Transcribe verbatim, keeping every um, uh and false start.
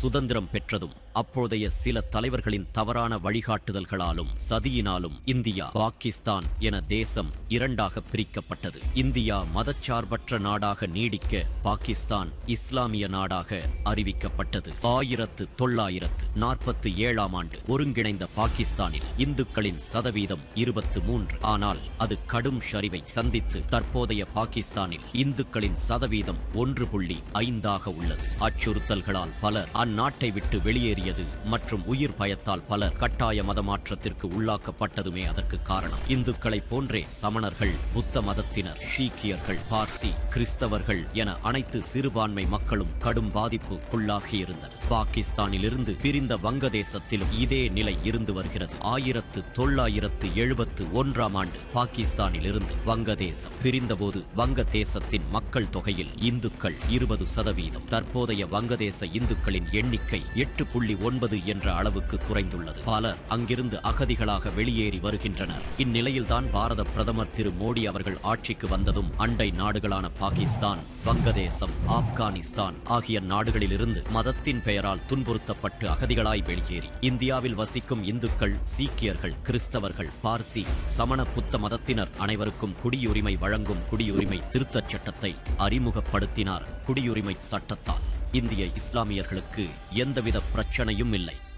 சுதந்திரம் பெற்றதும் அப்போதைய சில தலைவர்களின் தவறான வழிகாட்டுதல்களாலும் சதியினாலும் இந்தியா பாகிஸ்தான் என தேசம் இரண்டாக பிரிக்கப்பட்டது. இந்தியா மதச்சார்பற்ற நாடாக நீடிக்க பாகிஸ்தான் இஸ்லாமிய நாடாக அறிவிக்கப்பட்டது. ஆயிரத்து தொள்ளாயிரத்து நாற்பத்தி ஏழாம் ஆண்டு ஒருங்கிணைந்த பாகிஸ்தானில் இந்துக்களின் சதவீதம் இருபத்து மூன்று. ஆனால் அது கடும் சரிவை சந்தித்து தற்போதைய பாகிஸ்தானில் இந்துக்களின் சதவீதம் ஒன்று புள்ளி ஐந்தாக உள்ளது. அச்சுறுத்தல்களால் பலர் அந்நாட்டை விட்டு வெளியேறியது மற்றும் உயிர் பயத்தால் பலர் கட்டாய மதமாற்றத்திற்கு உள்ளாக்கப்பட்டதுமே அதற்கு காரணம். இந்துக்களைப் போன்றே சமணர்கள், புத்த மதத்தினர், சீக்கியர்கள், பார்சி, கிறிஸ்தவர்கள் என அனைத்து சிறுபான்மை மக்களும் கடும் பாதிப்புக்குள்ளாகியிருந்தனர். பாகிஸ்தானிலிருந்து பிரிந்த வங்கதேசத்திலும் இதே நிலை இருந்து வருகிறது. ஆயிரத்து தொள்ளாயிரத்து எழுபத்து ஒன்றாம் ஆண்டு பாகிஸ்தானிலிருந்து வங்கதேசம் பிரிந்தபோது வங்கதேசத்தின் மக்கள் தொகையில் இந்துக்கள் இருபது சதவீதம். தற்போதைய வங்கதேச இந்துக்களின் எண்ணிக்கை எட்டு புள்ளி ஒன்பது என்ற அளவுக்கு குறைந்துள்ளது. பலர் அங்கிருந்து அகதிகளாக வெளியேறி வருகின்றனர். இந்நிலையில்தான் பாரத பிரதமர் திரு மோடி அவர்கள் ஆட்சிக்கு வந்ததும் அண்டை நாடுகளான பாகிஸ்தான், வங்கதேசம், ஆப்கானிஸ்தான் ஆகிய நாடுகளிலிருந்து மதத்தின் பெயரால் துன்புறுத்தப்பட்டு அகதிகளாய் வெளியேறி இந்தியாவில் வசிக்கும் இந்துக்கள், சீக்கியர்கள், கிறிஸ்தவர்கள், பார்சி, சமண, புத்த மதத்தினர் அனைவருக்கும் குடியுரிமை வழங்கும் குடியுரிமை திருத்தச் சட்டத்தை அறிமுகப்படுத்தினார். குடியுரிமை சட்டத்தால் இந்திய இஸ்லாமியர்களுக்கு எந்தவித பிரச்சனையும் இல்லை.